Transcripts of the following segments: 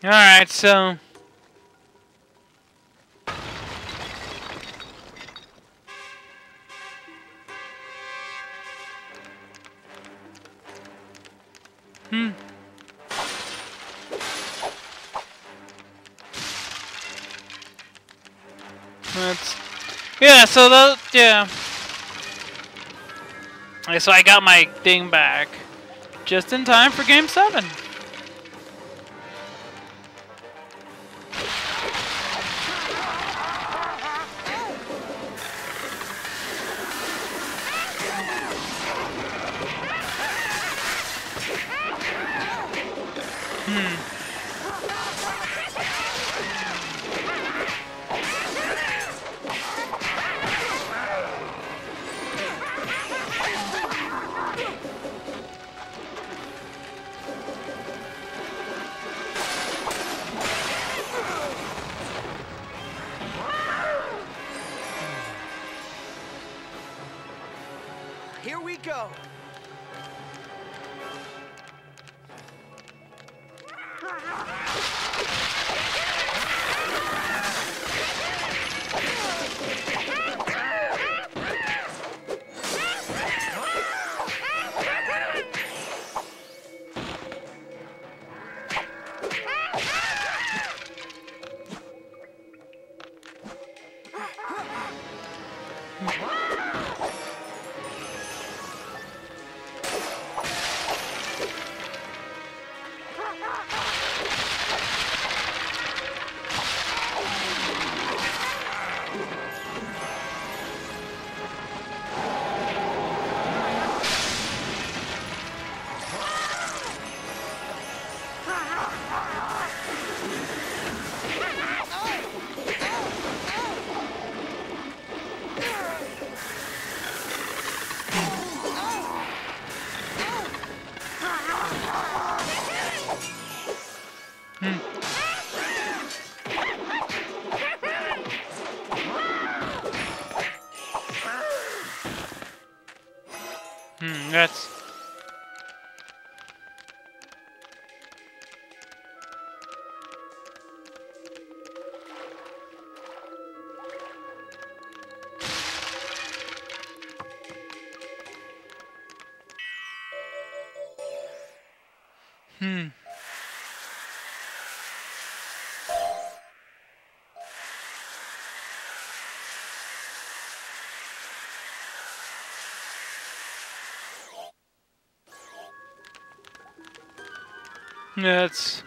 Alright, so... That's... Yeah, so that... Yeah. Okay, so I got my thing back. Just in time for Game 7. Here we go. That's... That's...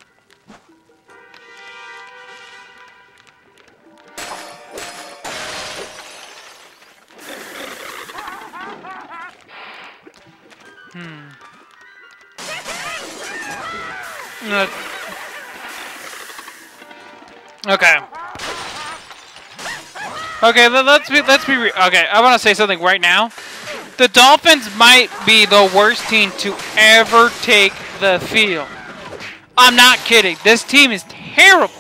Okay. Okay, let's be okay, I want to say something right now. The Dolphins might be the worst team to ever take the field. I'm not kidding. This team is terrible.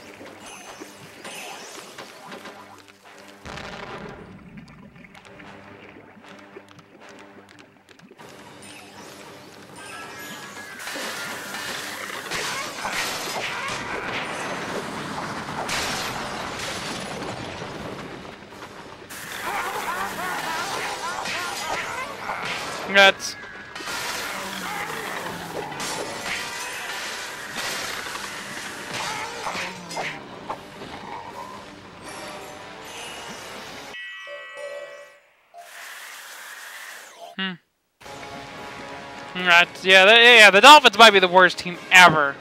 That's... Yeah, the Dolphins might be the worst team ever.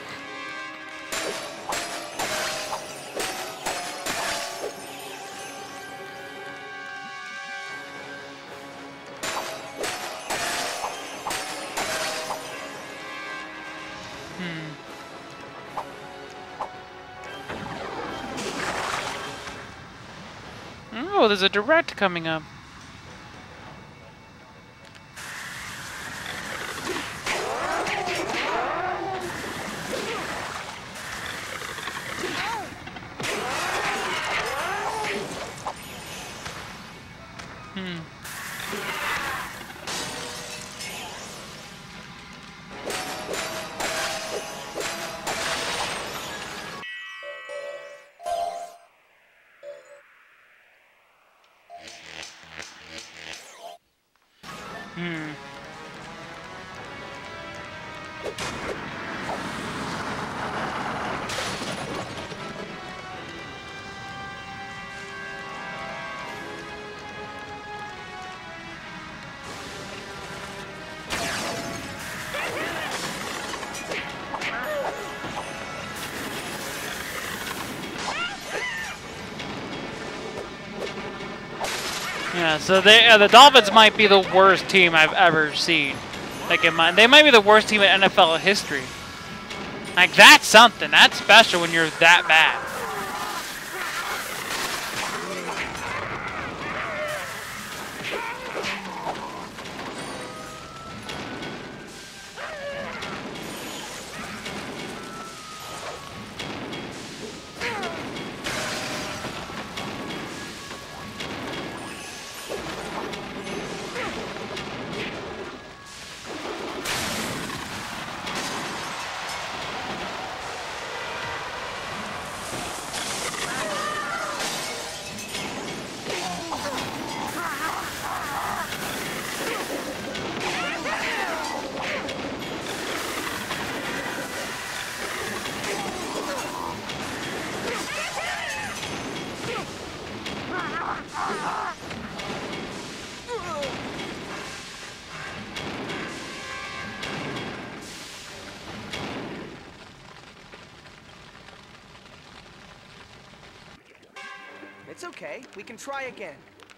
Oh, there's a direct coming up. Yeah, so the Dolphins might be the worst team I've ever seen. Like they might be the worst team in NFL history. Like that's something. That's special when you're that bad. It's okay. We can try again.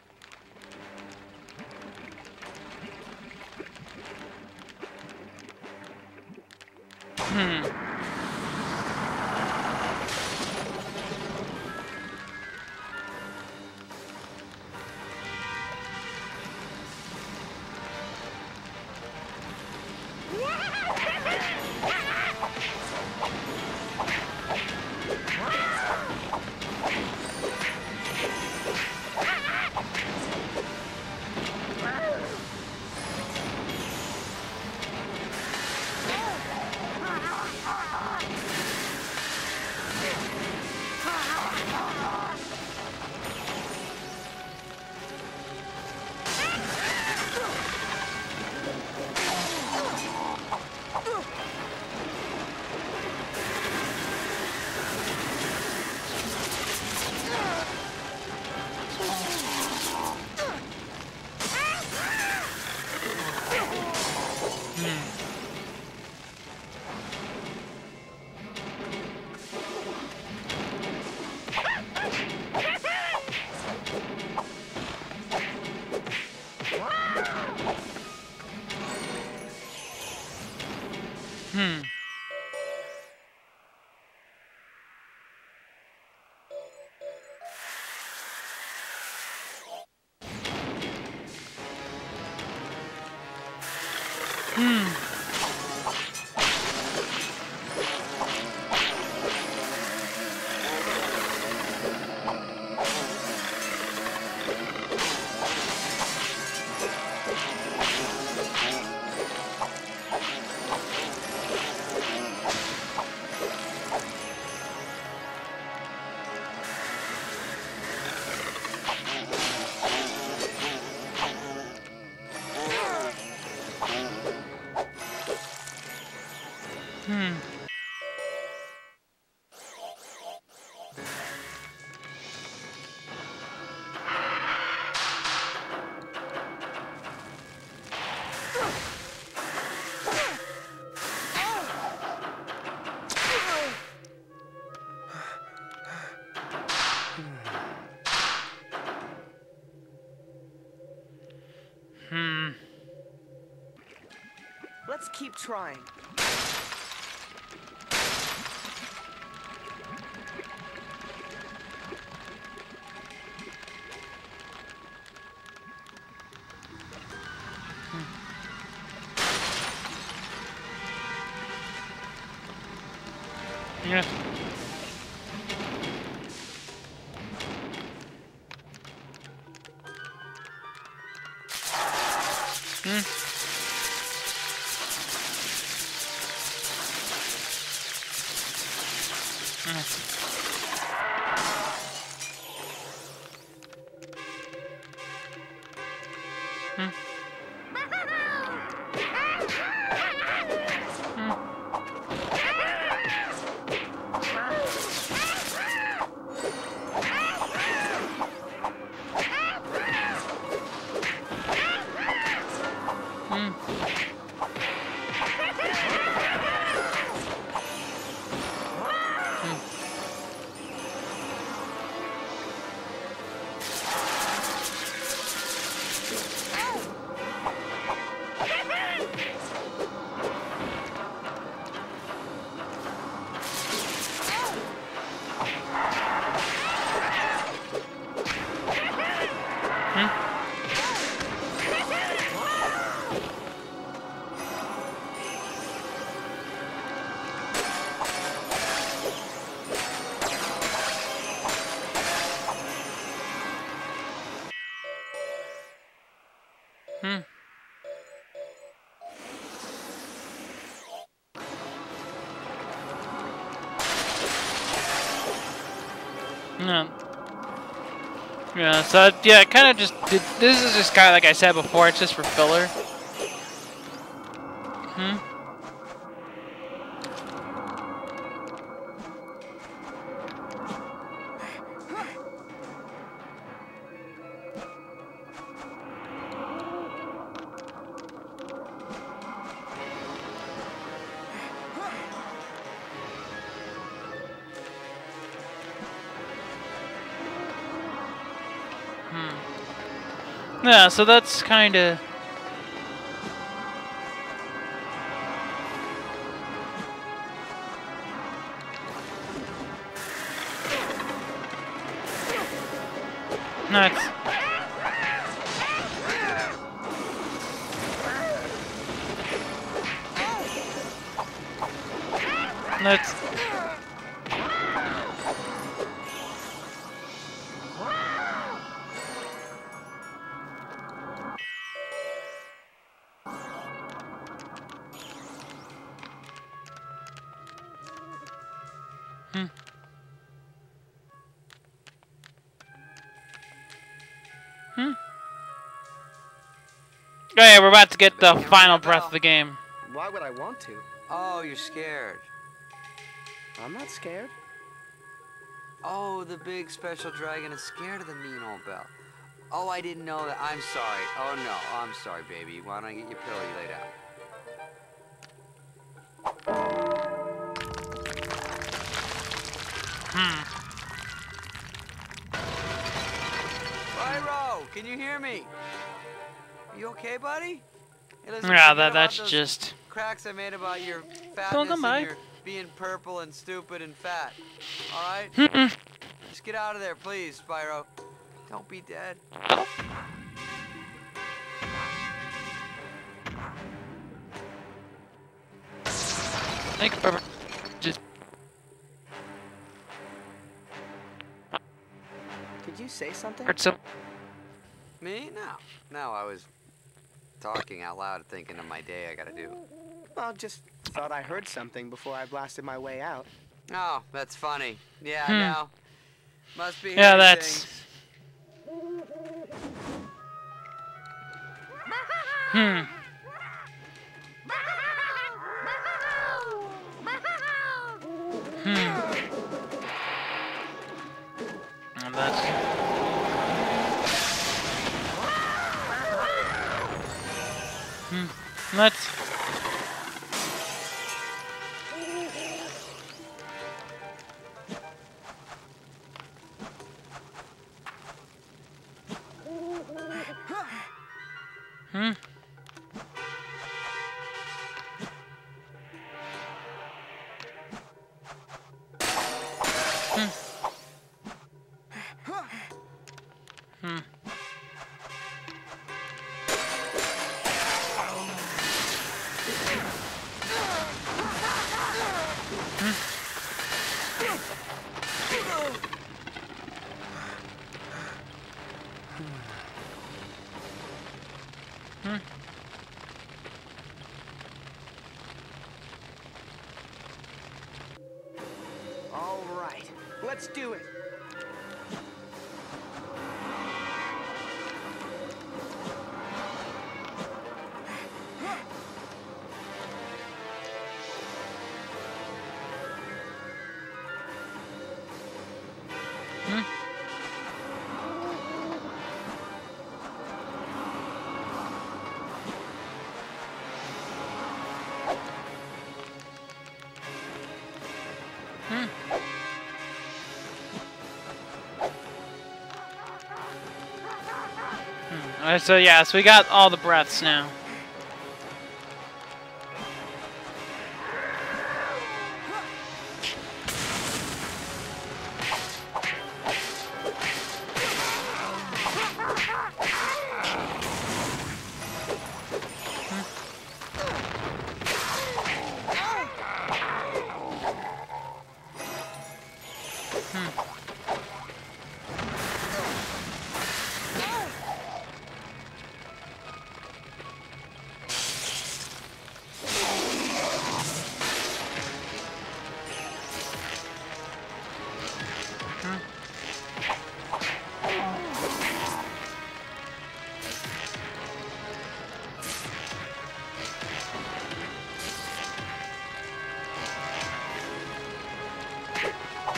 Let's keep trying. Yes. No. Yeah, so yeah, kind of just did. This is just kind of like I said before. It's just for filler. Hmm. Yeah, so that's kind of. Nuts. Nuts. Okay, we're about to get the final breath of the game. Why would I want to? Oh, you're scared. I'm not scared. Oh, the big special dragon is scared of the mean old bell. Oh, I didn't know that. I'm sorry. Oh, no. I'm sorry, baby. Why don't I get your pillow? You lay down. Spyro, can you hear me? You okay, buddy? Hey, listen, Yeah, forget about that's those just. cracks I made about your Don't fatness come by. and your being purple and stupid and fat. All right? Just get out of there, please, Spyro. Don't be dead. Thanks, Barbara. Just. Did you say something? Hurt some. Me? No. No, I was talking out loud, thinking of my day I gotta do. Well, just thought I heard something before I blasted my way out. Oh, that's funny. Yeah, I know. Must be Yeah, hearing that's. things. And that's. Let's. All right, let's do it. Alright, so yeah, so we got all the breaths now.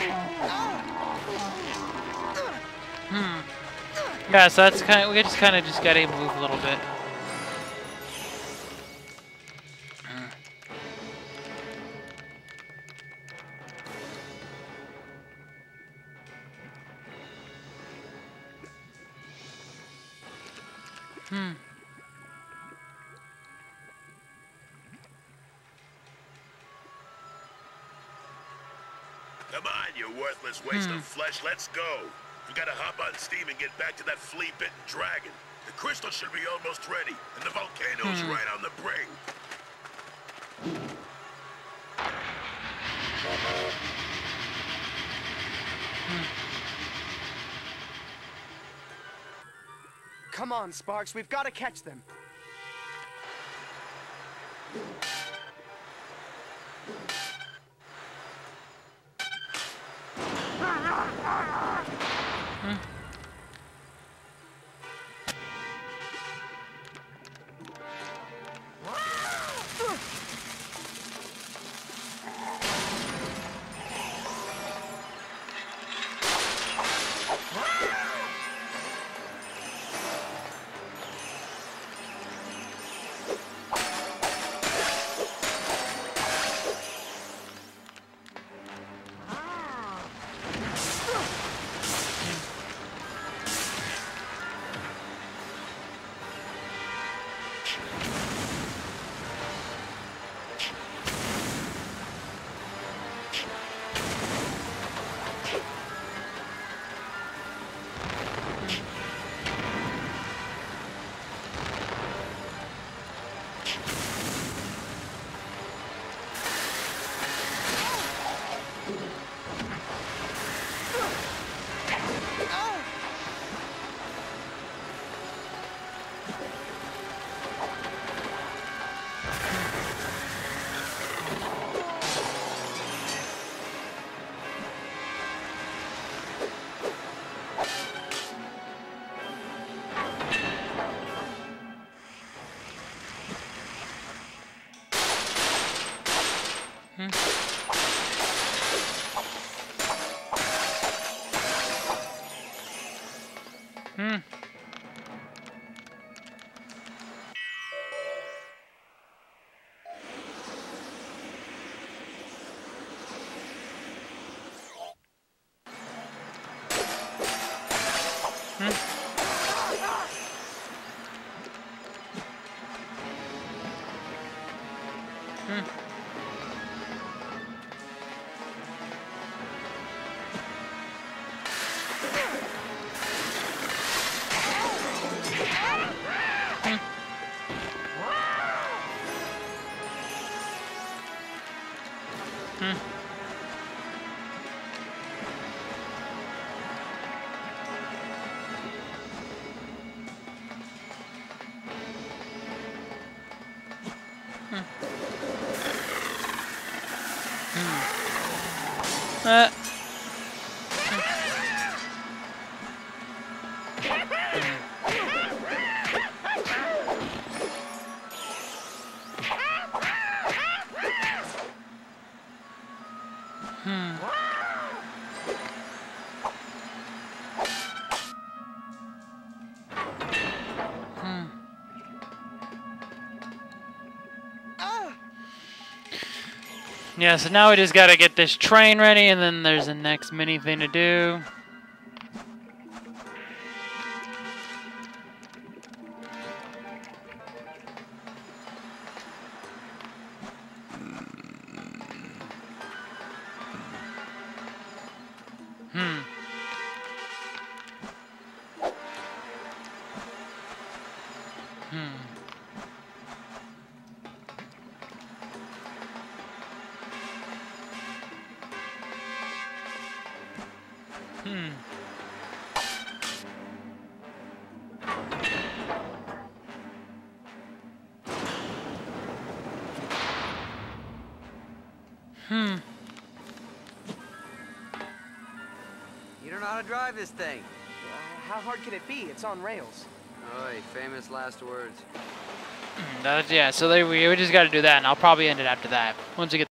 Yeah, so that's kind of, we just kind of gotta move a little bit. Come on, you worthless waste of flesh. Let's go. We gotta hop on steam and get back to that flea-bitten dragon. The crystal should be almost ready, and the volcano's right on the brink. Come on, Sparks. We've got to catch them. Yeah, so now we just gotta get this train ready, and then there's the next mini thing to do. You don't know how to drive this thing. How hard can it be? It's on rails. Oy, famous last words. Yeah, so we just gotta do that, and I'll probably end it after that. Once we get